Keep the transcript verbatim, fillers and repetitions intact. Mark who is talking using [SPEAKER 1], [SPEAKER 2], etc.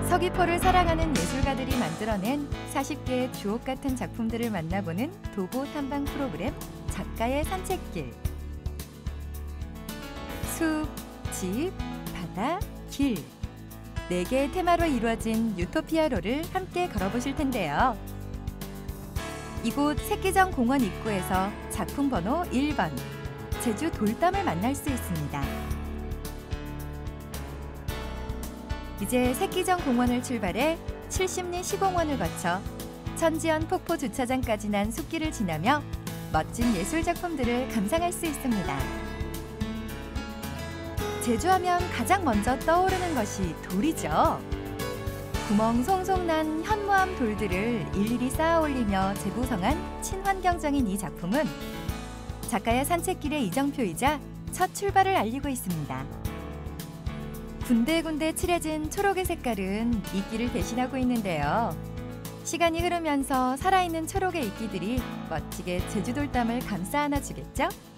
[SPEAKER 1] 서귀포를 사랑하는 예술가들이 만들어낸 사십 개의 주옥 같은 작품들을 만나보는 도보 탐방 프로그램 작가의 산책길. 숲, 집, 바다, 길. 네 개의 테마로 이루어진 유토피아로를 함께 걸어보실 텐데요. 이곳 새끼정 공원 입구에서 작품 번호 일 번, 제주 돌담을 만날 수 있습니다. 이제 새끼정 공원을 출발해 칠십리 시공원을 거쳐 천지연 폭포 주차장까지 난 숲길을 지나며 멋진 예술 작품들을 감상할 수 있습니다. 제주하면 가장 먼저 떠오르는 것이 돌이죠. 구멍 송송 난 현무암 돌들을 일일이 쌓아 올리며 재구성한 친환경적인 이 작품은 작가의 산책길의 이정표이자 첫 출발을 알리고 있습니다. 군데군데 칠해진 초록의 색깔은 이끼를 대신하고 있는데요. 시간이 흐르면서 살아있는 초록의 이끼들이 멋지게 제주돌담을 감싸 안아주겠죠?